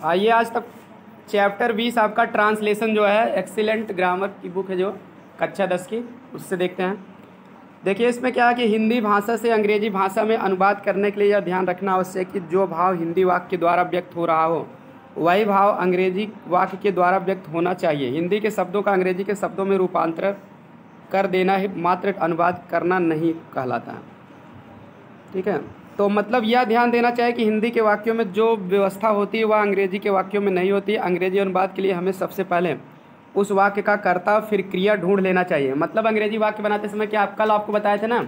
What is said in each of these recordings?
आइए आज तक चैप्टर 20 आपका ट्रांसलेशन जो है एक्सीलेंट ग्रामर की बुक है जो कक्षा 10 की, उससे देखते हैं। देखिए इसमें क्या है कि हिंदी भाषा से अंग्रेजी भाषा में अनुवाद करने के लिए यह ध्यान रखना आवश्यक है कि जो भाव हिंदी वाक्य के द्वारा व्यक्त हो रहा हो वही भाव अंग्रेजी वाक्य के द्वारा व्यक्त होना चाहिए। हिंदी के शब्दों का अंग्रेजी के शब्दों में रूपांतर कर देना ही मात्र अनुवाद करना नहीं कहलाता है। ठीक है, तो मतलब यह ध्यान देना चाहिए कि हिंदी के वाक्यों में जो व्यवस्था होती है वह अंग्रेजी के वाक्यों में नहीं होती। अंग्रेजी अनुवाद के लिए हमें सबसे पहले उस वाक्य का कर्ता फिर क्रिया ढूंढ लेना चाहिए। मतलब अंग्रेजी वाक्य बनाते समय क्या कल आपको बताए थे ना,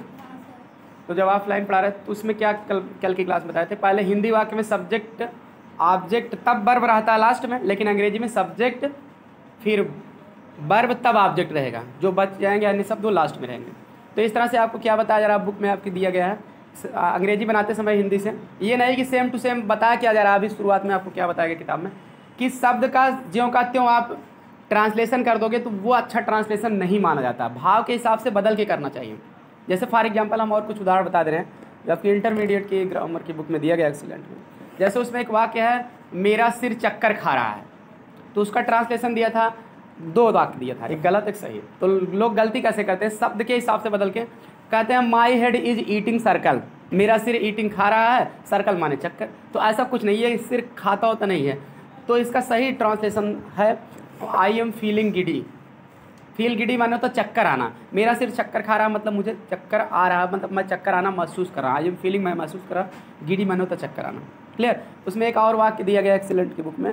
तो जब ऑफलाइन पढ़ा रहे तो उसमें क्या कल की क्लास बताए थे, पहले हिंदी वाक्य में सब्जेक्ट ऑब्जेक्ट तब वर्ब रहता है लास्ट में, लेकिन अंग्रेजी में सब्जेक्ट फिर वर्ब तब ऑब्जेक्ट रहेगा, जो बच जाएंगे अन्य शब्द वो लास्ट में रहेंगे। तो इस तरह से आपको क्या बताया जा रहा है, बुक में आपकी दिया गया है अंग्रेजी बनाते समय हिंदी से। ये नहीं कि सेम टू सेम बताया क्या जा रहा है। अभी शुरुआत में आपको क्या बताया गया किताब में कि शब्द का ज्यों का त्यों आप ट्रांसलेशन कर दोगे तो वो अच्छा ट्रांसलेशन नहीं माना जाता, भाव के हिसाब से बदल के करना चाहिए। जैसे फॉर एग्जांपल हम और कुछ उदाहरण बता दे रहे हैं जो आपकी इंटरमीडिएट की ग्रामर की बुक में दिया गया एक्सीलेंट में। जैसे उसमें एक वाक्य है मेरा सिर चक्कर खा रहा है, तो उसका ट्रांसलेशन दिया था, दो वाक्य दिया था, एक गलत एक सही। तो लोग गलती कैसे करते हैं, शब्द के हिसाब से बदल के कहते हैं my head is eating circle, मेरा सिर ईटिंग खा रहा है, सर्कल माने चक्कर। तो ऐसा कुछ नहीं है, सिर खाता होता नहीं है। तो इसका सही ट्रांसलेशन है I am feeling giddy. Feel giddy माने तो चक्कर आना, मेरा सिर चक्कर खा रहा है मतलब मुझे चक्कर आ रहा है, मतलब मैं चक्कर आना महसूस कर रहा हूँ। आई एम फीलिंग मैं महसूस कर रहा, गिडी माने तो चक्कर आना। क्लियर। उसमें एक और वाक्य दिया गया एक्सीलेंट की बुक में,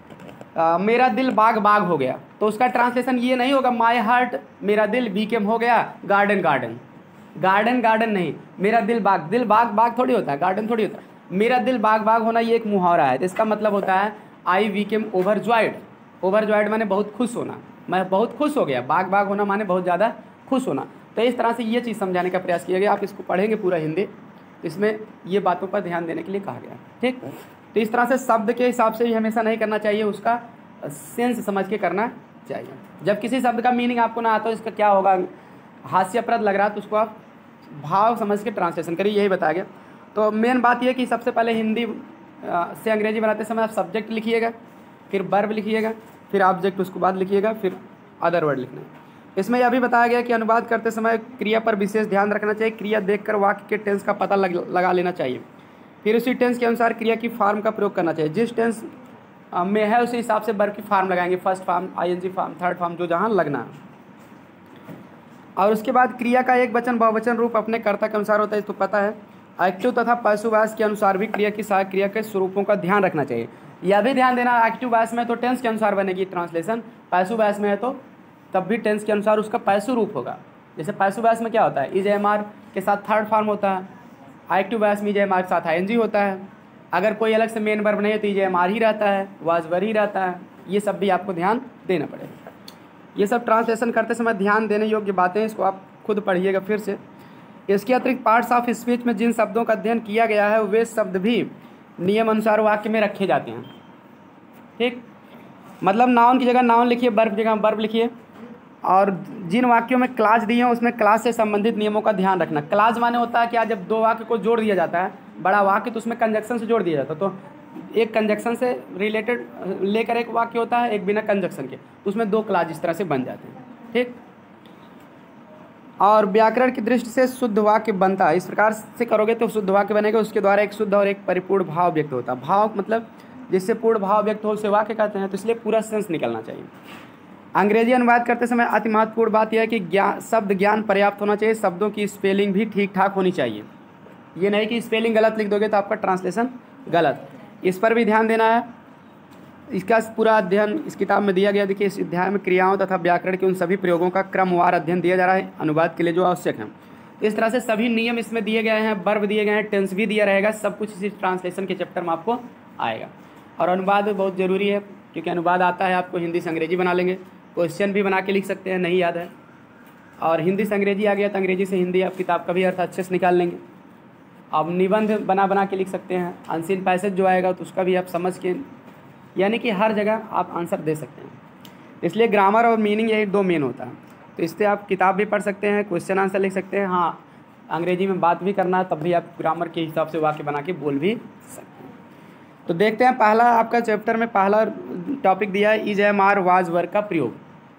मेरा दिल बाग बाग हो गया, तो उसका ट्रांसलेशन ये नहीं होगा माई हार्ट मेरा दिल बीकेम हो गया गार्डन गार्डन। गार्डन गार्डन नहीं, मेरा दिल बाग बाग थोड़ी होता है, गार्डन थोड़ी होता है। मेरा दिल बाग बाग होना ये एक मुहावरा है, तो इसका मतलब होता है आई बीकेम ओवरजॉयड। ओवरजॉयड माने बहुत खुश होना, मैं बहुत खुश हो गया। बाग बाग होना माने बहुत ज़्यादा खुश होना। तो इस तरह से ये चीज़ समझाने का प्रयास किया गया। आप इसको पढ़ेंगे पूरा हिंदी, इसमें ये बातों पर ध्यान देने के लिए कहा गया। ठीक, तो इस तरह से शब्द के हिसाब से ही हमेशा नहीं करना चाहिए, उसका सेंस समझ के करना चाहिए। जब किसी शब्द का मीनिंग आपको ना आता तो इसका क्या होगा, हास्यप्रद लग रहा है तो उसको आप भाव समझ के ट्रांसलेशन करिए, यही बताया गया। तो मेन बात यह कि सबसे पहले हिंदी से अंग्रेजी बनाते समय आप सब्जेक्ट लिखिएगा, फिर वर्ब लिखिएगा, फिर ऑब्जेक्ट उसके बाद लिखिएगा, फिर अदर वर्ड लिखना है। इसमें यह भी बताया गया कि अनुवाद करते समय क्रिया पर विशेष ध्यान रखना चाहिए। क्रिया देखकर वाक्य के टेंस का पता लगा लेना चाहिए, फिर उसी टेंस के अनुसार क्रिया की फॉर्म का प्रयोग करना चाहिए। जिस टेंस में है उसी हिसाब से वर्ब की फॉर्म लगाएंगे, first form, ING form, third form, जो जहाँ लगना है। और उसके बाद क्रिया का एक वचन बहुवचन रूप अपने कर्ता के अनुसार होता है, तो पता है। एक्टिव तथा पैसिव वॉइस के अनुसार भी क्रिया की सहायक क्रिया के स्वरूपों का ध्यान रखना चाहिए। यह भी ध्यान देना, एक्टिव वॉइस में तो टेंस के अनुसार बनेगी ट्रांसलेशन, पैसिव वॉइस में है तो तब भी टेंस के अनुसार उसका पैसिव रूप होगा। जैसे पैसिव वॉइस में क्या होता है, इज एम आर के साथ थर्ड फॉर्म होता है, एक्टिव वॉइस में इज एम आर के साथ आईएनजी होता है। अगर कोई अलग से मेन वर्ब नहीं है तो इज एम आर ही रहता है, वाज वर ही रहता है। ये सब भी आपको ध्यान देना पड़ेगा। ये सब ट्रांसलेशन करते समय ध्यान देने योग्य बातें हैं, इसको आप खुद पढ़िएगा फिर से। इसके अतिरिक्त पार्ट्स ऑफ स्पीच में जिन शब्दों का अध्ययन किया गया है वे शब्द भी नियम अनुसार वाक्य में रखे जाते हैं। ठीक, मतलब नाउन की जगह नाउन लिखिए, वर्ब की जगह वर्ब लिखिए, और जिन वाक्यों में क्लास दिए हैं उसमें क्लास से संबंधित नियमों का ध्यान रखना। क्लास माने होता है क्या, जब दो वाक्य को जोड़ दिया जाता है, बड़ा वाक्य तो उसमें कंजक्शन से जोड़ दिया जाता है, तो एक कंजक्शन से रिलेटेड लेकर एक वाक्य होता है, एक बिना कंजक्शन के, उसमें दो क्लास इस तरह से बन जाते हैं। ठीक, और व्याकरण की दृष्टि से शुद्ध वाक्य बनता है। इस प्रकार से करोगे तो शुद्ध वाक्य बनेगा, उसके द्वारा एक शुद्ध और एक परिपूर्ण भाव व्यक्त होता है। भाव मतलब जिससे पूर्ण भाव व्यक्त हो उसे वाक्य कहते हैं, तो इसलिए पूरा सेंस निकलना चाहिए। अंग्रेजी अनुवाद करते समय अति महत्वपूर्ण बात यह है कि शब्द ज्ञान पर्याप्त होना चाहिए, शब्दों की स्पेलिंग भी ठीक ठाक होनी चाहिए। ये नहीं कि स्पेलिंग गलत लिख दोगे तो आपका ट्रांसलेशन गलत, इस पर भी ध्यान देना है। इसका पूरा अध्ययन इस किताब में दिया गया। देखिए इस अध्याय में क्रियाओं तथा व्याकरण के उन सभी प्रयोगों का क्रमवार अध्ययन दिया जा रहा है अनुवाद के लिए जो आवश्यक है। इस तरह से सभी नियम इसमें दिए गए हैं, वर्ब दिए गए हैं, टेंस भी दिया रहेगा, सब कुछ इसी ट्रांसलेशन के चैप्टर में आपको आएगा। और अनुवाद बहुत ज़रूरी है, क्योंकि अनुवाद आता है आपको हिंदी से अंग्रेजी बना लेंगे, क्वेश्चन भी बना के लिख सकते हैं, नहीं याद है, और हिंदी से अंग्रेजी आ गया तो अंग्रेजी से हिंदी आप किताब का भी अर्थ अच्छे से निकाल लेंगे। आप निबंध बना के लिख सकते हैं, अनसीन पैसेज जो आएगा तो उसका भी आप समझ के, यानी कि हर जगह आप आंसर दे सकते हैं। इसलिए ग्रामर और मीनिंग यही दो मेन होता है। तो इससे आप किताब भी पढ़ सकते हैं, क्वेश्चन आंसर लिख सकते हैं, हाँ अंग्रेजी में बात भी करना है तब भी आप ग्रामर के हिसाब से वाक्य बना के बोल भी सकते हैं। तो देखते हैं पहला आपका चैप्टर में पहला टॉपिक दिया है is am are was were का प्रयोग।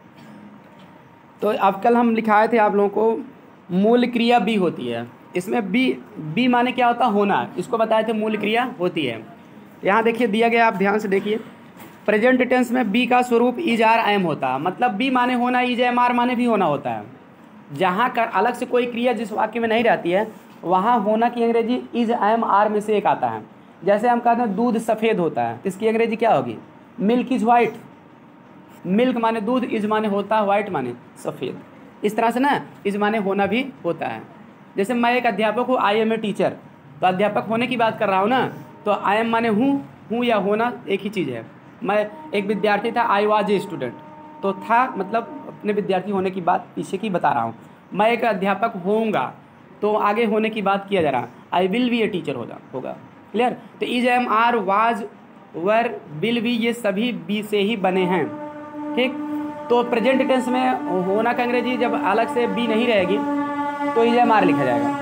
तो अब कल हम लिखाए थे आप लोगों को मूल क्रिया बी होती है, इसमें बी माने क्या होता है, होना, इसको बताए थे मूल क्रिया होती है। यहाँ देखिए दिया गया, आप ध्यान से देखिए, प्रेजेंट टेंस में बी का स्वरूप इज आर एम होता है, मतलब बी माने होना, इज एम आर माने भी होना होता है। जहाँ कर अलग से कोई क्रिया जिस वाक्य में नहीं रहती है वहाँ होना की अंग्रेजी इज एम आर में से एक आता है। जैसे हम कहते हैं दूध सफ़ेद होता है, इसकी अंग्रेजी क्या होगी, मिल्क इज वाइट। मिल्क माने दूध, इज माने होता है, वाइट माने सफ़ेद। इस तरह से ना इज माने होना भी होता है। जैसे मैं एक अध्यापक हूँ, आई एम ए टीचर, तो अध्यापक होने की बात कर रहा हूँ ना, तो आई एम माने हूँ या होना एक ही चीज़ है। मैं एक विद्यार्थी था, आई वाज ए स्टूडेंट, तो था मतलब अपने विद्यार्थी होने की बात पीछे की बता रहा हूँ। मैं एक अध्यापक होऊंगा, तो आगे होने की बात किया जा रहा है, I will be a teacher होगा। क्लियर। तो is am are was were will be ये सभी बी से ही बने हैं। ठीक। तो प्रेजेंट टेंस में होना का अंग्रेजी जब अलग से बी नहीं रहेगी तो इज एम आर लिखा जाएगा।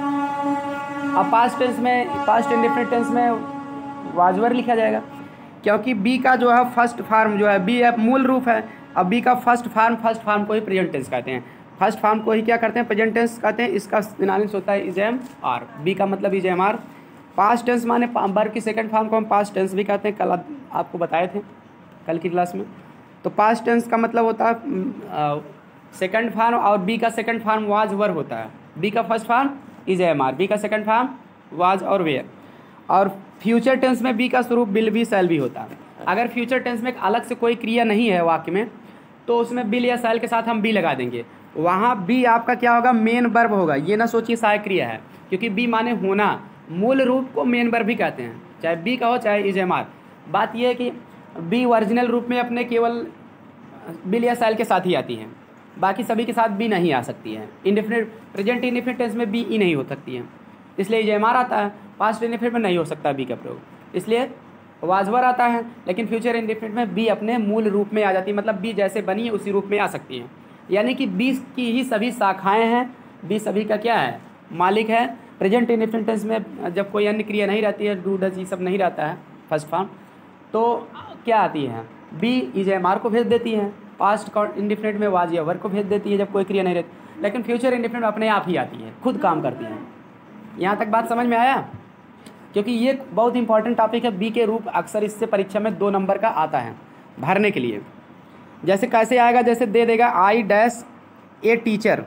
अब पास्ट टेंस में, पास्ट इंडेफिनिट टेंस में वाज वर लिखा जाएगा, क्योंकि बी का जो है फर्स्ट फॉर्म जो है बी मूल रूप है। अब बी का फर्स्ट फॉर्म को ही प्रेजेंट टेंस कहते हैं, फर्स्ट फॉर्म को ही क्या करते हैं, प्रेजेंट टेंस कहते हैं। इसका सिनोनिम्स होता है इज एम आर। बी का मतलब is am are. Past tense माने वर्ब की सेकंड फॉर्म को हम पास्ट टेंस भी कहते हैं, कल आपको बताए थे कल की क्लास में। तो पास्ट टेंस का मतलब होता है सेकंड फॉर्म, और बी का सेकंड फॉर्म वाज वर होता है। बी का first form is am are, be का सेकंड फॉर्म वाज और वेयर। और फ्यूचर टेंस में बी का स्वरूप विल बी शैल बी होता है। अगर फ्यूचर टेंस में अलग से कोई क्रिया नहीं है वाक्य में, तो उसमें विल या शैल के साथ हम बी लगा देंगे। वहाँ बी आपका क्या होगा, मेन वर्ब होगा। ये ना सोचिए सहायक क्रिया है, क्योंकि बी माने होना, मूल रूप को मेन वर्ब भी कहते हैं, चाहे बी का हो चाहे इज एम आर। बात यह है कि बी ओरिजिनल रूप में अपने केवल विल या शैल के साथ ही आती है, बाकी सभी के साथ बी नहीं आ सकती है। इंडेफिनिट प्रेजेंट इंडेफिनिट टेंस में बी ई नहीं हो सकती है, इसलिए इज एम आर आता है। पास्ट इंडेफिनिट में नहीं हो सकता बी का प्रयोग, इसलिए वाज वर आता है। लेकिन फ्यूचर इंडेफिनिट में बी अपने मूल रूप में आ जाती है, मतलब बी जैसे बनी है उसी रूप में आ सकती है। यानी कि बी की ही सभी शाखाएं हैं, बी सभी का क्या है, मालिक है। प्रेजेंट इंडेफिनिट टेंस में जब कोई अन्य क्रिया नहीं रहती है, डू डज ये सब नहीं रहता है फर्स्ट फॉर्म, तो क्या आती है, बी इज एम आर को भेज देती है। पास्ट इंडेफिनिट में वाज या वर को भेज देती है जब कोई क्रिया नहीं रहती। लेकिन फ्यूचर इंडेफिनिट अपने आप ही आती है, खुद काम करती है। यहाँ तक बात समझ में आया? क्योंकि ये बहुत इंपॉर्टेंट टॉपिक है। बी के रूप अक्सर इससे परीक्षा में 2 नंबर का आता है भरने के लिए। जैसे कैसे आएगा, जैसे दे देगा आई डैश ए टीचर,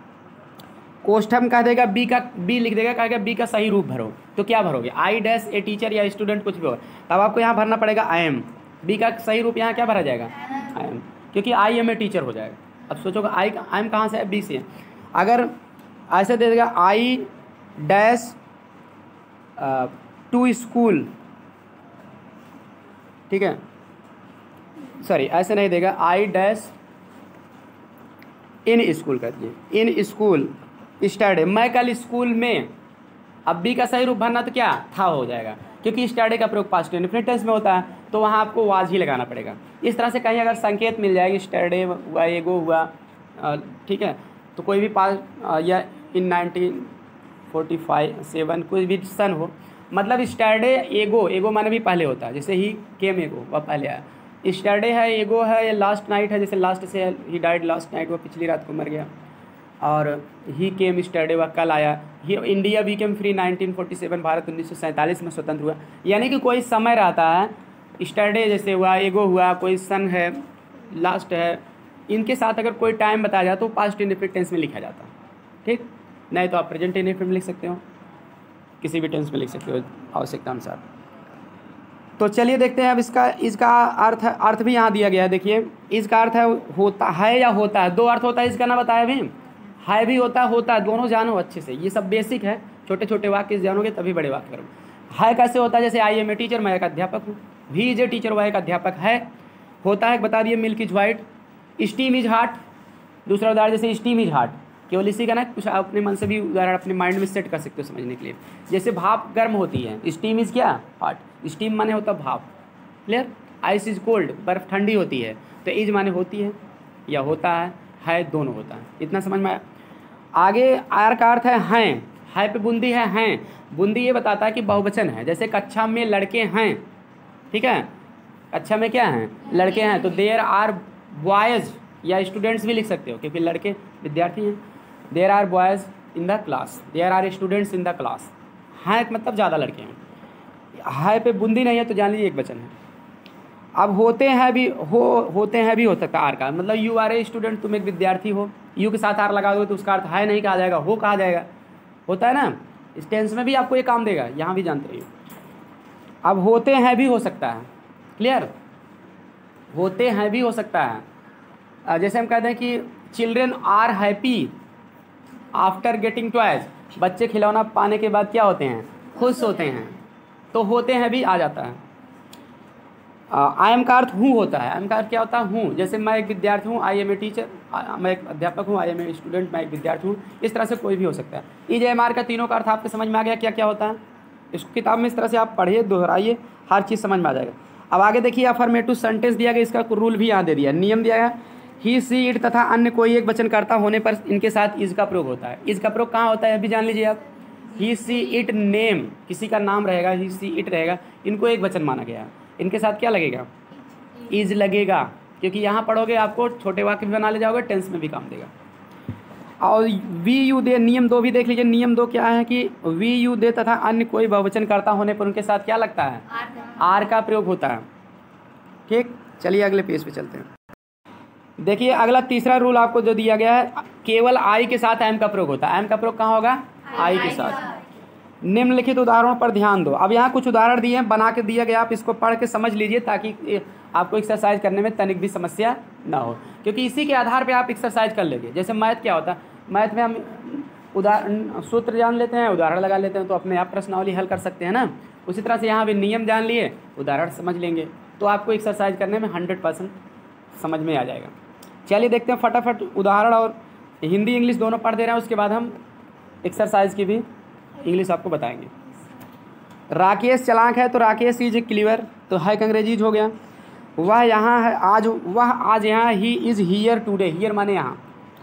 कोष्ठक कह देगा बी का, बी लिख देगा, कहेगा बी का सही रूप भरो। तो क्या भरोगे, आई डैश ए टीचर या स्टूडेंट कुछ भी हो, तब आपको यहाँ भरना पड़ेगा आई एम। बी का सही रूप यहाँ क्या भरा जाएगा, आई एम, क्योंकि आई एम ए टीचर हो जाएगा। अब सोचोगे आई एम कहाँ से है, बी से। अगर ऐसे दे देगा आई डैश टू स्कूल, ठीक है, सॉरी ऐसे नहीं देगा, आई डैश इन स्कूल कर दिए, इन स्कूल स्टडी, मैं कल स्कूल में। अब बी का सही रूप भरना तो क्या था हो जाएगा, क्योंकि स्टडी का प्रयोग पास्ट इंडेफिनिट टेंस में होता है, तो वहाँ आपको वाज ही लगाना पड़ेगा। इस तरह से कहीं अगर संकेत मिल जाएगी, स्टडी हुआ, एगो हुआ, ठीक है, तो कोई भी पास या इन 1947 कोई भी सन हो, मतलब स्टडी एगो माने भी पहले होता है, जैसे ही केम एगो वह पहले आया। स्टडी है, एगो है, या लास्ट नाइट है, जैसे लास्ट से ही डाइड लास्ट नाइट, वो पिछली रात को मर गया। और ही केम स्टडी वह कल आया। He India became free 1947, Bharat 1947 में स्वतंत्र हुआ। यानी कि कोई समय रहता है, स्टडी जैसे हुआ, एगो हुआ, कोई सन है, लास्ट है, इनके साथ अगर कोई टाइम बताया जाए तो पास्ट इंडेफिनिट टेंस में लिखा जाता है। ठीक, नहीं तो आप प्रेजेंट इंडेफिनिट में लिख सकते हो, किसी भी टेंस में लिख सकते हो आवश्यकता अनुसार। तो चलिए देखते हैं अब इसका अर्थ भी यहाँ दिया गया है। देखिए इसका अर्थ है होता है या होता है, 2 अर्थ होता है इसका ना बताया अभी, है भी होता है, दोनों जानो अच्छे से। ये सब बेसिक है, छोटे छोटे वाक्य जानोगे तभी बड़े वाक्य करो। है कैसे होता है, जैसे आई एम ए टीचर, मैं एक अध्यापक हूँ। भी इज ए टीचर, वह एक अध्यापक है। होता है बता दिए, milk is white, steam is hot. दूसरा उदाहरण जैसे स्टीम इज हॉट, केवल इसी का ना, कुछ अपने मन से भी उदाहरण अपने माइंड में सेट कर सकते हो समझने के लिए। जैसे भाप गर्म होती है, स्टीम इज क्या, हॉट। स्टीम माने होता भाप, क्लियर। आइस इज कोल्ड, बर्फ़ ठंडी होती है, तो इज माने होती है या होता है दोनों होता है। इतना समझ में आया। आगे आर का अर्थ है हैं, है पे बूंदी है हैं। बूंदी ये बताता है कि बहुवचन है, जैसे कक्षा में लड़के हैं, ठीक है, अच्छा में क्या हैं, लड़के हैं, तो देयर आर बॉयज़ या स्टूडेंट्स भी लिख सकते हो क्योंकि लड़के विद्यार्थी हैं। There are boys in the class, there are students in the class. हैं मतलब ज़्यादा लड़के हैं, है पे बूंदी नहीं है तो जान लीजिए एक वचन है। अब होते हैं भी हो सकता है आर का, मतलब यू आर ए स्टूडेंट, तुम एक विद्यार्थी हो, यू के साथ आर लगा दो तो उसका अर्थ है नहीं कहा जाएगा, हो कहा जाएगा, होता है ना। इस टेंस में भी आपको ये काम देगा, यहाँ भी जानते रहिए। अब होते हैं भी हो सकता है, क्लियर, होते हैं भी हो सकता है। जैसे हम कहते हैं कि children are happy after getting toys, बच्चे खिलौना पाने के बाद क्या होते हैं, खुश होते हैं, तो होते हैं भी आ जाता है। आई एम का अर्थ हूँ होता है, आई एम का अर्थ क्या होता है, हूँ। जैसे मैं एक विद्यार्थी हूँ, आई एम ए टीचर, मैं एक अध्यापक हूँ, आई एम ए स्टूडेंट, मैं एक विद्यार्थी हूँ। इस तरह से कोई भी हो सकता है। इज एम आर का तीनों का अर्थ आपके समझ में आ गया क्या क्या होता है। इसको किताब में इस तरह से आप पढ़िए, दोहराइए, हर चीज़ समझ में आ जाएगा। अब आगे देखिए, अफर्मेटिव सेंटेंस दिया गया, इसका रूल भी यहाँ दे दिया, नियम दिया गया। ही सी इट तथा अन्य कोई एक वचनकर्ता होने पर इनके साथ इज का प्रयोग होता है। इज का प्रयोग कहाँ होता है अभी जान लीजिए आप। ही सी इट नेम, किसी का नाम रहेगा, ही सी इट रहेगा, इनको एक वचन माना गया है, इनके साथ क्या लगेगा, इज लगेगा, क्योंकि यहाँ पढ़ोगे आपको छोटे वाक्य भी बना ले जाओगे, टेंस में भी काम देगा। और वी यू दे, नियम 2 भी देख लीजिए। नियम 2 क्या है कि वी यू दे तथा अन्य कोई बहुवचनकर्ता होने पर उनके साथ क्या लगता है, आर का प्रयोग होता है। ठीक, चलिए अगले पेज पे चलते हैं। देखिए अगला तीसरा रूल आपको जो दिया गया है, केवल आई के साथ एम का प्रयोग होता है। एम का प्रयोग कहाँ होगा, आई के साथ। निम्नलिखित उदाहरणों पर ध्यान दो। अब यहाँ कुछ उदाहरण दिए हैं, बना के दिया गया, आप इसको पढ़ के समझ लीजिए ताकि आपको एक्सरसाइज करने में तनिक भी समस्या ना हो, क्योंकि इसी के आधार पे आप एक्सरसाइज कर लेंगे। जैसे मैथ क्या होता है, मैथ में हम उदाहरण सूत्र जान लेते हैं, उदाहरण लगा लेते हैं, तो अपने आप प्रश्नावली हल कर सकते हैं ना। उसी तरह से यहाँ भी नियम जान लिए, उदाहरण समझ लेंगे, तो आपको एक्सरसाइज करने में 100% समझ में आ जाएगा। चलिए देखते हैं फटाफट उदाहरण, और हिंदी इंग्लिश दोनों पढ़ दे रहे हैं, उसके बाद हम एक्सरसाइज की भी इंग्लिश आपको बताएंगे। राकेश चालाक है, तो राकेश इज क्लीवर, तो है अंग्रेजी हो गया। वह यहाँ है आज, वह आज यहाँ, ही इज़ हियर टुडे, हियर माने यहाँ।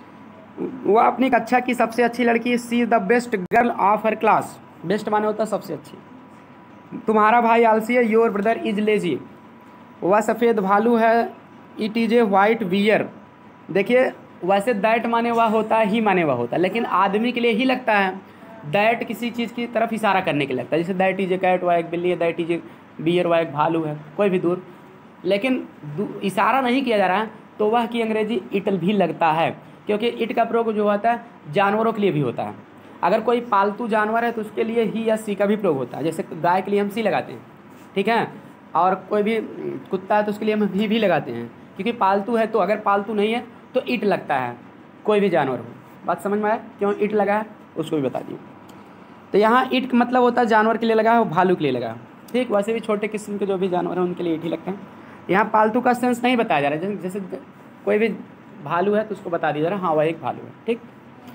वह अपनी कक्षा की सबसे अच्छी लड़की, she is the best girl of her class, best माने होता है सबसे अच्छी। तुम्हारा भाई आलसी है, योर ब्रदर इज लेजी। वह सफ़ेद भालू है, it is a white bear. देखिए वैसे दैट माने वह होता है, ही माने वह होता है, लेकिन आदमी के लिए ही लगता है। दैट किसी चीज़ की तरफ इशारा करने के लिए लगता है, जैसे दैट इज ए कैट, वह एक बिल्ली है, दैट इज ए बियर, वह एक भालू है, कोई भी दूर, लेकिन इशारा नहीं किया जा रहा है, तो वह की अंग्रेजी इट भी लगता है, क्योंकि इट का प्रयोग जो होता है जानवरों के लिए भी होता है। अगर कोई पालतू जानवर है तो उसके लिए ही या सी का भी प्रयोग होता है, जैसे गाय के लिए हम सी लगाते हैं, ठीक है, और कोई भी कुत्ता है तो उसके लिए हम भी लगाते हैं, क्योंकि पालतू है। तो अगर पालतू नहीं है तो इट लगता है, कोई भी जानवर हो। बात समझ में आया क्यों इट लगा है, उसको भी बता दिए। तो यहाँ इट मतलब होता है जानवर के लिए लगा है, भालू के लिए लगा है, ठीक। वैसे भी छोटे किस्म के जो भी जानवर हैं उनके लिए इट ही लगता है। यहाँ पालतू का सेंस नहीं बताया जा रहा है, जैसे कोई भी भालू है तो उसको बता दिया जा रहा है, हाँ वह एक भालू है, ठीक।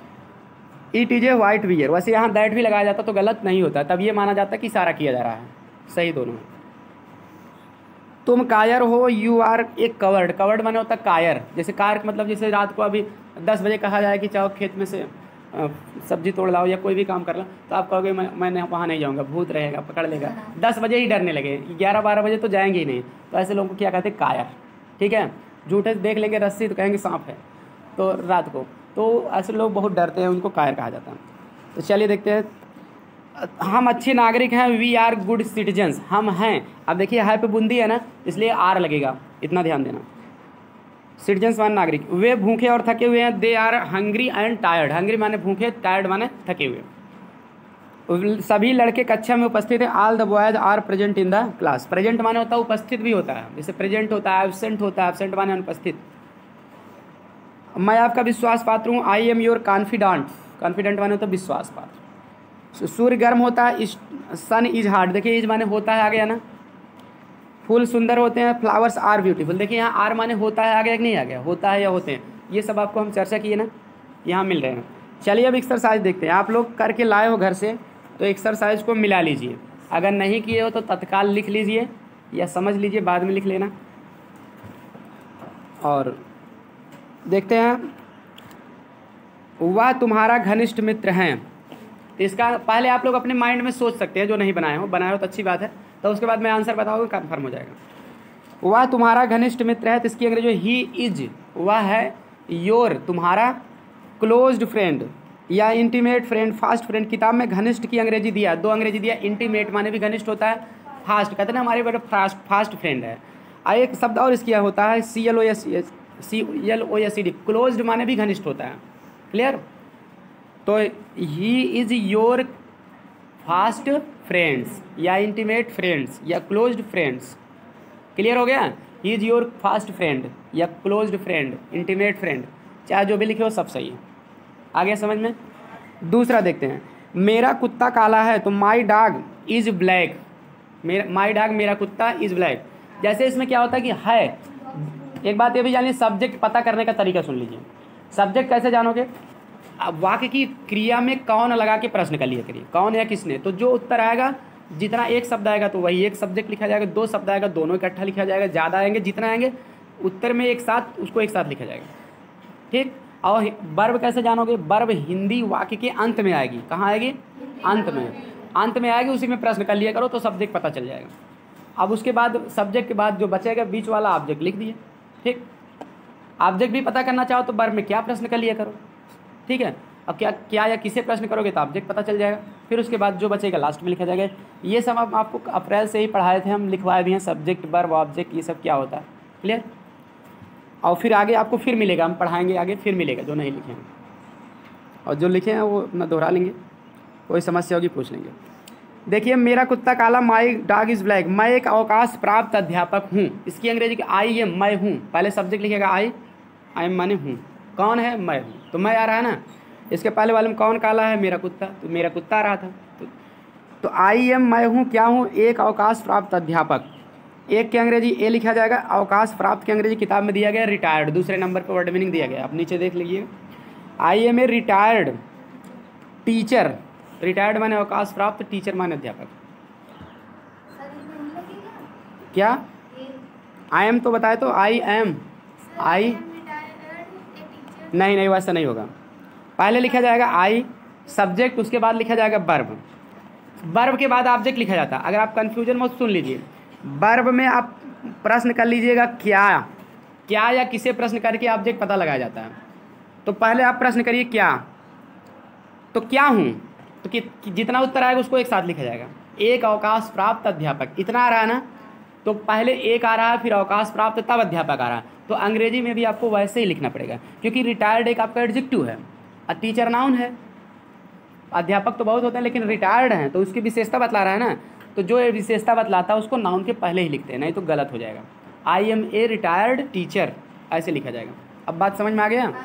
It is a white bear, वैसे यहाँ दैट भी लगाया जाता तो गलत नहीं होता, तब ये माना जाता कि इशारा किया जा रहा है, सही दोनों है। तुम कायर हो, you are a coward, coward माने होता है कायर। जैसे कायर मतलब जैसे रात को अभी 10 बजे कहा जाए कि चाहो खेत में से सब्जी तोड़ लाओ या कोई भी काम कर लो, तो आप कहोगे मैं वहाँ नहीं जाऊँगा, भूत रहेगा पकड़ लेगा, 10 बजे ही डरने लगे, 11-12 बजे तो जाएंगे ही नहीं। तो ऐसे लोगों को क्या कहते हैं, कायर, ठीक है। झूठे देख लेंगे रस्सी तो कहेंगे सांप है, तो रात को, तो ऐसे लोग बहुत डरते हैं, उनको कायर कहा जाता है। तो चलिए देखते हैं, हम अच्छे नागरिक हैं, वी आर गुड सिटीजन्स, हम हैं। अब देखिए हाई पे बूंदी है ना, इसलिए आर लगेगा, इतना ध्यान देना। सिटीजन्स माने नागरिक। वे भूखे और थके हुए हैं, they are hungry and tired, hungry माने भूखे, टायर्ड माने थके हुए। सभी लड़के कक्षा में उपस्थित हैं, all the boys are present in the class. Present माने होता है उपस्थित भी होता है, जैसे प्रेजेंट होता है, एब्सेंट होता है, एब्सेंट माने अनुपस्थित। मैं आपका विश्वास पात्र हूँ, I am your confident, confident माने होता है विश्वास पात्र। सूर्य गर्म होता है, सन इज हार्ड, देखिए इज माने होता है, आ गया ना। फूल सुंदर होते हैं, फ्लावर्स आर ब्यूटीफुल, देखिए यहाँ आर माने होता है, आ गया कि नहीं आ गया, होता है या होते हैं, ये सब आपको हम चर्चा किए ना, यहाँ मिल रहे हैं। चलिए अब एक्सरसाइज देखते हैं, आप लोग करके लाए हो घर से, तो एक्सरसाइज को मिला लीजिए, अगर नहीं किए हो तो तत्काल लिख लीजिए या समझ लीजिए, बाद में लिख लेना। और देखते हैं, वह तुम्हारा घनिष्ठ मित्र हैं, तो इसका पहले आप लोग अपने माइंड में सोच सकते हैं, जो नहीं बनाए हो, बनाए हो तो अच्छी बात है, तो उसके बाद मैं आंसर बताओगे कन्फर्म हो जाएगा। वह तुम्हारा घनिष्ठ मित्र है, तो इसकी अंग्रेजी ही इज, वह है योर तुम्हारा क्लोज्ड फ्रेंड या इंटीमेट फ्रेंड, फास्ट फ्रेंड। किताब में घनिष्ठ की अंग्रेजी दिया, दो अंग्रेजी दिया, इंटीमेट माने भी घनिष्ठ होता है, फास्ट कहते हैं ना हमारे बेटा फास्ट फ्रेंड है। एक शब्द और इसकी होता है CLOSED, क्लोज्ड माने भी घनिष्ठ होता है। क्लियर? तो he is your fast friends या इंटीमेट फ्रेंड्स या क्लोज्ड फ्रेंड्स। क्लियर हो गया? He is your fast friend या क्लोज्ड फ्रेंड, इंटीमेट फ्रेंड, चाहे जो भी लिखे हो सब सही है। आ गया समझ में? दूसरा देखते हैं, मेरा कुत्ता काला है, तो my dog is black. My dog मेरा कुत्ता इज ब्लैक। जैसे इसमें क्या होता है कि है, एक बात ये भी जानिए, सब्जेक्ट पता करने का तरीका सुन लीजिए। सब्जेक्ट कैसे जानोगे? अब वाक्य की क्रिया में कौन लगा के प्रश्न कर लिया करिए, कौन या किसने, तो जो उत्तर आएगा, जितना एक शब्द आएगा तो वही एक सब्जेक्ट लिखा जाएगा, दो शब्द आएगा दोनों इकट्ठा लिखा जाएगा, ज़्यादा आएंगे जितना आएंगे उत्तर में एक साथ, उसको एक साथ लिखा जाएगा। ठीक? और वर्ब कैसे जानोगे? वर्ब हिंदी वाक्य के अंत में आएगी। कहाँ आएगी? अंत में। अंत में आएगी, उसी में प्रश्न कर लिया करो तो सब्जेक्ट पता चल जाएगा। अब उसके बाद सब्जेक्ट के बाद जो बचेगा बीच वाला ऑब्जेक्ट लिख दिए। ठीक? ऑब्जेक्ट भी पता करना चाहो तो वर्ब में क्या प्रश्न कर लिया करो। ठीक है? अब क्या या किसे प्रश्न करोगे तो ऑब्जेक्ट पता चल जाएगा, फिर उसके बाद जो बचेगा लास्ट में लिखा जाएगा। ये सब अब आपको अप्रैल से ही पढ़ाए थे हम, लिखवाए भी हैं, सब्जेक्ट वर्ब ऑब्जेक्ट ये सब क्या होता है। क्लियर? और फिर आगे आपको फिर मिलेगा, हम पढ़ाएंगे आगे, फिर मिलेगा जो नहीं लिखे हैं, और जो लिखे हैं वो अपना दोहरा लेंगे, कोई समस्या होगी पूछ लेंगे। देखिए, मेरा कुत्ता काला, माई डॉग इज़ ब्लैक। मैं एक अवकाश प्राप्त अध्यापक हूँ। इसकी अंग्रेजी की आई एम, मैं हूँ। पहले सब्जेक्ट लिखेगा आई एम माने हूँ, कौन है? मैं हूँ, तो मैं आ रहा है ना। इसके पहले वाले में कौन काला है? मेरा कुत्ता, तो मेरा कुत्ता आ रहा था। तो आई एम मैं हूँ, क्या हूँ? एक अवकाश प्राप्त अध्यापक। एक की अंग्रेजी ए लिखा जाएगा, अवकाश प्राप्त की अंग्रेजी किताब में दिया गया रिटायर्ड, दूसरे नंबर पर वर्ड मीनिंग दिया गया, आप नीचे देख लीजिए। I am a retired teacher. Retired माने अवकाश प्राप्त, टीचर माने अध्यापक। क्या? आई एम तो बताए तो आई एम, आई नहीं वैसा नहीं होगा। पहले लिखा जाएगा आई सब्जेक्ट, उसके बाद लिखा जाएगा वर्ब, वर्ब के बाद ऑब्जेक्ट लिखा जाता है। अगर आप कंफ्यूजन मत सुन लीजिए, वर्ब में आप प्रश्न कर लीजिएगा क्या या किसे प्रश्न करके ऑब्जेक्ट पता लगाया जाता है। तो पहले आप प्रश्न करिए क्या, तो क्या हूँ, तो जितना उत्तर आएगा उसको एक साथ लिखा जाएगा। एक अवकाश प्राप्त अध्यापक, इतना आ रहा है ना, तो पहले एक आ रहा है, फिर अवकाश प्राप्त, तब अध्यापक आ रहा है। तो अंग्रेजी में भी आपको वैसे ही लिखना पड़ेगा, क्योंकि रिटायर्ड एक आपका एडजेक्टिव है और टीचर नाउन है। अध्यापक तो बहुत होते हैं लेकिन रिटायर्ड हैं, तो उसकी विशेषता बतला रहा है ना, तो जो विशेषता बतलाता है उसको नाउन के पहले ही लिखते हैं, नहीं तो गलत हो जाएगा। I am a retired teacher ऐसे लिखा जाएगा। अब बात समझ में आ गया?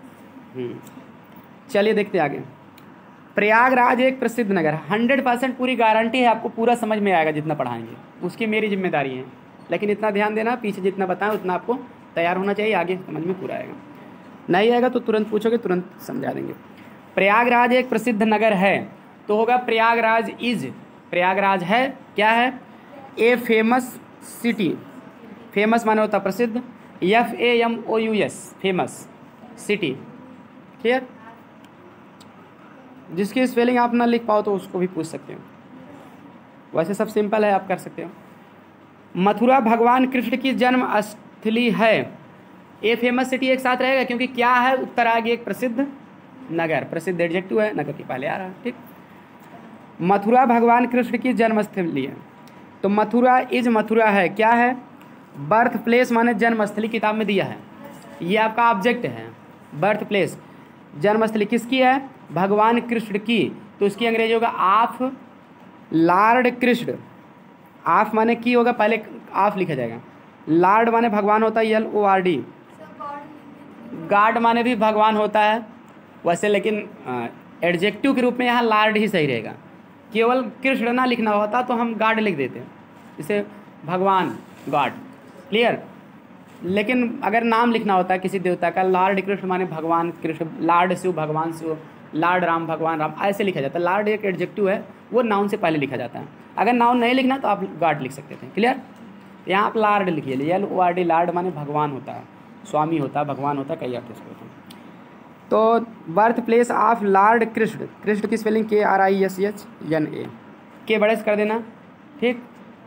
चलिए देखते आगे। प्रयागराज एक प्रसिद्ध नगर। 100% पूरी गारंटी है आपको पूरा समझ में आएगा जितना पढ़ाएंगे, उसकी मेरी जिम्मेदारी है। लेकिन इतना ध्यान देना, पीछे जितना बताएं उतना आपको तैयार होना चाहिए, आगे समझ में पूरा आएगा। नहीं आएगा तो तुरंत पूछोगे, तुरंत समझा देंगे। प्रयागराज एक प्रसिद्ध नगर है, तो होगा प्रयागराज इज, प्रयागराज है, क्या है? A famous city. फेमस माने होता प्रसिद्ध, FAMOUS फेमस सिटी। क्लियर? जिसकी स्पेलिंग आप ना लिख पाओ तो उसको भी पूछ सकते हो, वैसे सब सिंपल है, आप कर सकते हो। मथुरा भगवान कृष्ण की जन्म स्थली है। ए फेमस सिटी एक साथ रहेगा क्योंकि क्या है? उत्तर आगे एक प्रसिद्ध नगर, प्रसिद्ध एडजेक्टिव है, नगर के पहले आ रहा है। ठीक? मथुरा भगवान कृष्ण की जन्मस्थली है, तो मथुरा इज, मथुरा है, क्या है? बर्थ प्लेस माने जन्मस्थली, किताब में दिया है, ये आपका ऑब्जेक्ट है। बर्थ प्लेस, जन्मस्थली किसकी है? भगवान कृष्ण की, तो इसकी अंग्रेजी होगा ऑफ लॉर्ड कृष्ण। ऑफ माने की होगा, पहले ऑफ लिखा जाएगा। लॉर्ड माने भगवान होता है, LORD। गॉड माने भी भगवान होता है वैसे, लेकिन एडजेक्टिव के रूप में यहाँ लॉर्ड ही सही रहेगा। केवल कृष्ण ना लिखना होता तो हम गॉड लिख देते, इसे भगवान, गॉड। क्लियर? लेकिन अगर नाम लिखना होता है किसी देवता का, लॉर्ड कृष्ण माने भगवान कृष्ण, लॉर्ड शिव भगवान शिव, लॉर्ड राम भगवान राम, ऐसे लिखा जाता है। लॉर्ड एक एडजेक्टिव है, वो नाउन से पहले लिखा जाता है। अगर नाउन नहीं लिखना तो आप गॉड लिख सकते थे। क्लियर? यहाँ आप लॉर्ड लिखिए, LORD, लॉर्ड माने भगवान होता है, स्वामी होता है, भगवान होता है, कई अर्थ उसको होता है। तो birth place of lord Krishna, Krishna की स्पेलिंग KRISHN के बड़े से कर देना, ठीक,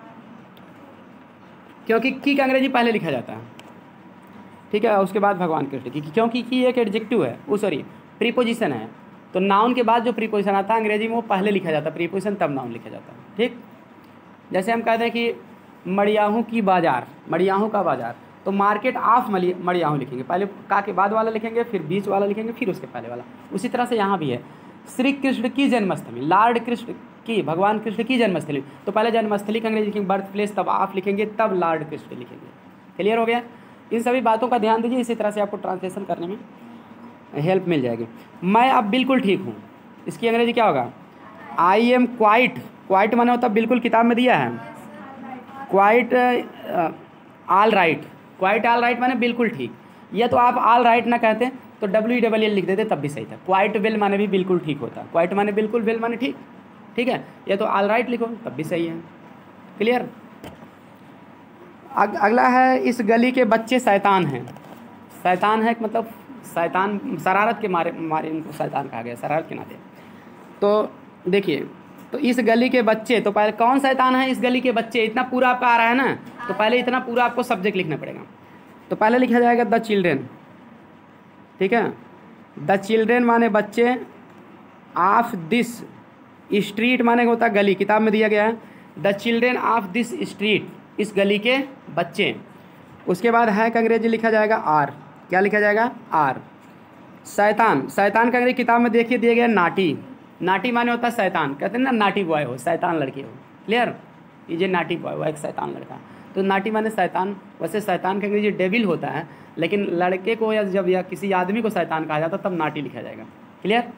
क्योंकि की का अंग्रेजी पहले लिखा जाता है, ठीक है, उसके बाद भगवान कृष्ण की, क्योंकि की एक एडजेक्टिव है, वो सॉरी प्रीपोजिशन है, तो नाउन के बाद जो प्रीपोजिशन आता है अंग्रेजी में वो पहले लिखा जाता है प्रीपोजिशन, तब नाउन लिखा जाता है, ठीक। जैसे हम कहते हैं कि मड़ियाहूँ की बाज़ार, मड़ियाहूँ का बाज़ार, तो मार्केट ऑफ मड़ियाहूँ लिखेंगे, पहले का के बाद वाला लिखेंगे, फिर बीच वाला लिखेंगे, फिर उसके पहले वाला। उसी तरह से यहाँ भी है, श्री कृष्ण की जन्मस्थली, लॉर्ड कृष्ण की, भगवान कृष्ण की जन्मस्थली, तो पहले जन्मस्थली का अंग्रेजी लिखेंगे, बर्थ प्लेस तब ऑफ लिखेंगे, तब लॉर्ड कृष्ण लिखेंगे। क्लियर हो गया? इन सभी बातों का ध्यान दीजिए, इसी तरह से आपको ट्रांसलेशन करने में हेल्प मिल जाएगी। मैं अब बिल्कुल ठीक हूँ, इसकी अंग्रेजी क्या होगा? आई एम क्वाइट, क्वाइट माने होता बिल्कुल, किताब में दिया है quite all right, quite all right माने बिल्कुल ठीक, या तो आप ऑल राइट ना कहते तो WELL लिख देते तब भी सही था। क्वाइट वेल माने भी बिल्कुल ठीक होता, क्वाइट माने बिल्कुल, वेल माने ठीक, ठीक है, या तो ऑल राइट लिखो तब भी सही है। क्लियर? अगला है, इस गली के बच्चे शैतान हैं, शैतान है मतलब शैतान, शरारत के मारे इनको शैतान कहा गया, शरारत के नाते। तो देखिए, तो इस गली के बच्चे, तो पहले कौन शैतान है? इस गली के बच्चे, इतना पूरा आपका आ रहा है ना, तो पहले इतना पूरा आपको सब्जेक्ट लिखना पड़ेगा। तो पहले लिखा जाएगा द चिल्ड्रेन, ठीक है, द चिल्ड्रेन माने बच्चे, ऑफ दिस स्ट्रीट माने होता है गली, किताब में दिया गया है the children of this street, इस गली के बच्चे। उसके बाद है का अंग्रेजी लिखा जाएगा आर, क्या लिखा जाएगा? आर। शैतान, शैतान का अंग्रेजी किताब में देखिए दिया गया नाटी, नाटी माने होता है शैतान, कहते हैं ना नाटी बॉय हो, शैतान लड़की हो। क्लियर? ये नाटी बॉय हुआ, एक शैतान लड़का, तो नाटी माने शैतान। वैसे शैतान का अंग्रेजी डेविल होता है, लेकिन लड़के को या जब या किसी आदमी को शैतान कहा जाता तब नाटी लिखा जाएगा। क्लियर?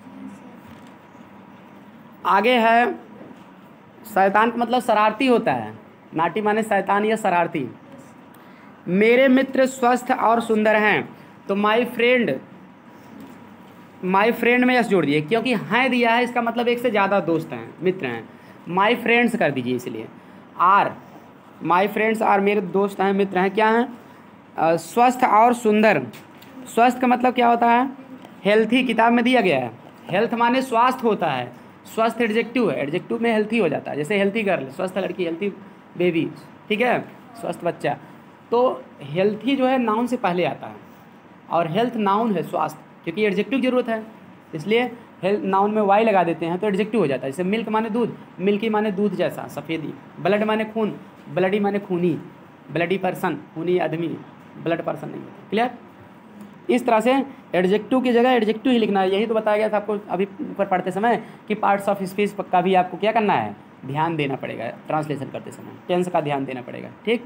आगे है, शैतान का मतलब शरारती होता है, नाटी माने शैतान या शरारती। मेरे मित्र स्वस्थ और सुंदर हैं, तो माई फ्रेंड में यस जोड़ दिए, क्योंकि हैं दिया है, इसका मतलब एक से ज़्यादा दोस्त हैं, मित्र हैं, माई फ्रेंड्स कर दीजिए। इसलिए आर, माई फ्रेंड्स आर, मेरे दोस्त हैं, मित्र हैं, क्या हैं? स्वस्थ और सुंदर। स्वस्थ का मतलब क्या होता है? हेल्थी, किताब में दिया गया है, हेल्थ माने स्वास्थ्य होता है, स्वस्थ एडजेक्टिव है, एडजेक्टिव में हेल्थी हो जाता है, जैसे हेल्थी गर्ल, स्वस्थ लड़की, हेल्थी बेबी, ठीक है, स्वस्थ बच्चा। तो हेल्थी जो है नाउन से पहले आता है, और हेल्थ नाउन है स्वास्थ्य, क्योंकि एडजेक्टिव की जरूरत है, इसलिए हेल्थ नाउन में वाई लगा देते हैं तो एडजेक्टिव हो जाता है। जैसे मिल्क माने दूध, मिल्की माने दूध जैसा, सफ़ेदी। ब्लड माने खून, ब्लडी माने खूनी, ब्लडी पर्सन, खूनी आदमी, ब्लड पर्सन नहीं होता। क्लियर? इस तरह से एडजेक्टिव की जगह एडजेक्टिव ही लिखना है। यही तो बताया गया था आपको अभी ऊपर पढ़ते समय कि पार्ट्स ऑफ स्पीच का भी आपको क्या करना है, ध्यान देना पड़ेगा, ट्रांसलेशन करते समय टेंस का ध्यान देना पड़ेगा, ठीक।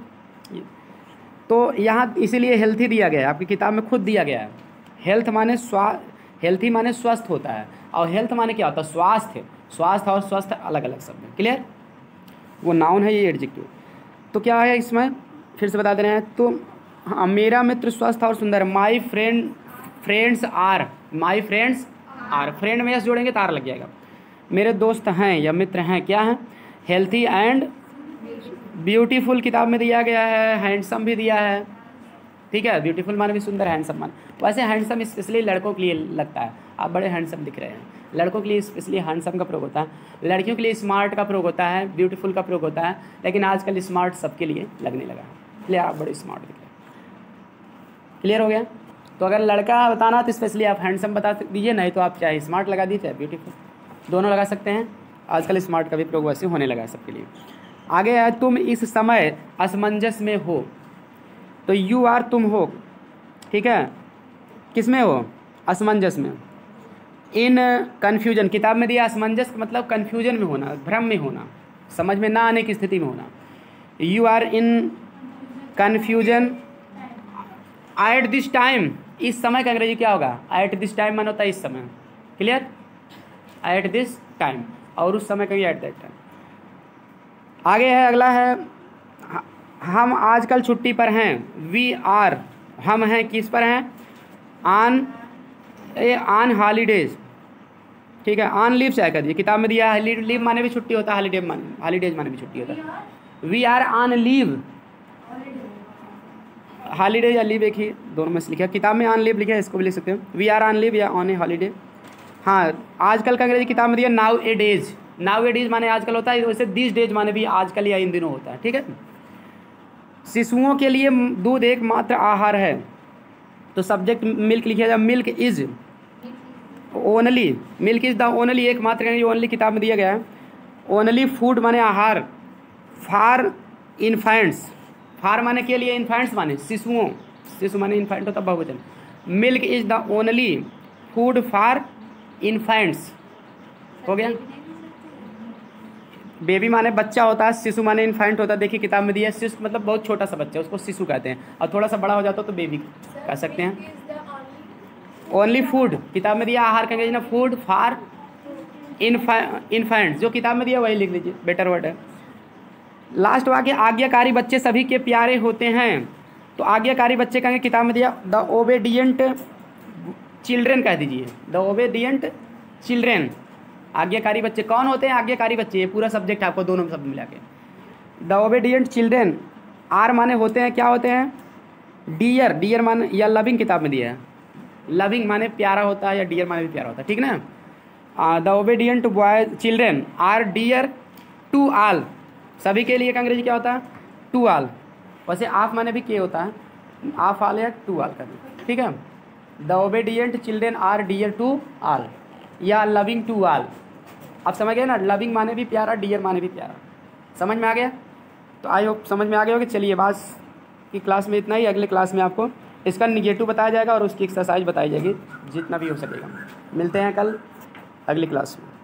तो यहाँ इसीलिए हेल्थी दिया गया है, आपकी किताब में खुद दिया गया है। हेल्थ माने हेल्थी माने स्वस्थ होता है, और हेल्थ माने क्या होता है? स्वास्थ्य। स्वास्थ्य और स्वस्थ अलग अलग शब्द है। क्लियर? वो नाउन है, ये एडजेक्टिव। तो क्या है इसमें, फिर से बता दे रहे हैं। तो हाँ, मेरा मित्र स्वस्थ और सुंदर, my friends are, my friends are, friend में यस जोड़ेंगे तो आर लग जाएगा। मेरे दोस्त हैं या मित्र हैं, क्या हैं? हेल्थी एंड ब्यूटीफुल, किताब में दिया गया है, हैंडसम भी दिया है, ठीक है। ब्यूटीफुल माने भी सुंदर, हैंडसम माने, वैसे हैंडसम स्पेशली लड़कों के लिए लगता है, आप बड़े हैंडसम दिख रहे हैं। लड़कों के लिए स्पेशली हैंडसम का प्रयोग होता है, लड़कियों के लिए स्मार्ट का प्रयोग होता है, ब्यूटीफुल का प्रयोग होता है, लेकिन आजकल स्मार्ट सबके लिए लगने लगा है, इसलिए आप बड़े स्मार्ट दिख रहे हैं। क्लियर हो गया? तो अगर लड़का बताना तो स्पेशली आप हैंडसम बता दीजिए, नहीं तो आप चाहे स्मार्ट लगा दीजिए, चाहे ब्यूटीफुल, दोनों लगा सकते हैं। आजकल स्मार्ट का भी प्रयोग वैसे होने लगा है सबके लिए। आगे है, तुम इस समय असमंजस में हो, तो यू आर, तुम हो, ठीक है, किस में हो? असमंजस में। इन कन्फ्यूजन, किताब में दिया असमंजस मतलब कन्फ्यूजन में होना, भ्रम में होना, समझ में ना आने की स्थिति में होना। You are in confusion at this time, इस समय का अंग्रेजी क्या होगा? एट दिस टाइम माना होता है इस समय। क्लियर? एट दिस टाइम, और उस समय का एट दैट टाइम। आगे है, अगला है, हम आजकल छुट्टी पर हैं, वी आर, हम हैं किस पर हैं? ऑन हॉलीडेज, ठीक है, ऑन लीव चाहे कर दिए, किताब में दिया है लीव माने भी छुट्टी होता है, हॉलीडेज माने भी छुट्टी होता है। We are on leave, holiday या लीव एक ही, दोनों में से लिखा। किताब में ऑन लीव लिखा है, इसको भी लिख सकते हो, वी आर ऑन लीव या ऑन ए हॉलीडे। हाँ, आजकल का अंग्रेजी किताब में दिया nowadays. Nowadays माने आजकल होता है, वैसे दिस डेज माने भी आजकल या इन दिनों होता है, ठीक है। शिशुओं के लिए दूध एकमात्र आहार है, तो सब्जेक्ट मिल्क लिखा जाए, milk is only, milk is the only, एकमात्र ओनली किताब में दिया गया है। ओनली फूड माने आहार, फॉर इन्फेंट्स, फार माने के लिए, इन्फेंट्स माने शिशुओं, शिशु माने इन्फेंट होता बहुवचन। Milk is the only food for infants, हो गया। बेबी माने बच्चा होता है, शिशु माने इन्फेंट होता है। देखिए किताब में दिया है, शिशु मतलब बहुत छोटा सा बच्चा, उसको शिशु कहते हैं, और थोड़ा सा बड़ा हो जाता है तो बेबी कह सकते हैं। ओनली फूड, किताब में दिया आहार कहेंगे ना, फूड फॉर इन्फेंट्स, जो किताब में दिया वही लिख लीजिए, बेटर वर्ड है। लास्ट वाक्य, आज्ञाकारी बच्चे सभी के प्यारे होते हैं, तो आज्ञाकारी बच्चे कहेंगे, किताब में दिया द ओबेडियंट चिल्ड्रेन कह दीजिए, द ओबेडियंट चिल्ड्रेन। आज्ञाकारी बच्चे कौन होते हैं? आज्ञाकारी बच्चे, ये पूरा सब्जेक्ट आपको दोनों शब्द मिला के। द ओबेडियंट चिल्ड्रेन, आर माने होते हैं, क्या होते हैं? डियर, डियर माने या लविंग, किताब में दिया है लविंग माने प्यारा होता है, या डियर माने भी प्यारा होता है, ठीक ना। The obedient boy children are dear to all, सभी के लिए का अंग्रेजी क्या होता है? To all. वैसे ऑफ माने भी के होता है, ऑफ ऑल या टू ऑल का भी, ठीक है। The obedient children are dear to all या लविंग टू ऑल। आप समझ गए ना, लविंग माने भी प्यारा, डियर माने भी प्यारा, समझ में आ गया? तो आई होप समझ में आ गया होगा। चलिए बस की क्लास में इतना ही, अगले क्लास में आपको इसका निगेटिव बताया जाएगा और उसकी एक्सरसाइज बताई जाएगी जितना भी हो सकेगा। मिलते हैं कल अगली क्लास में।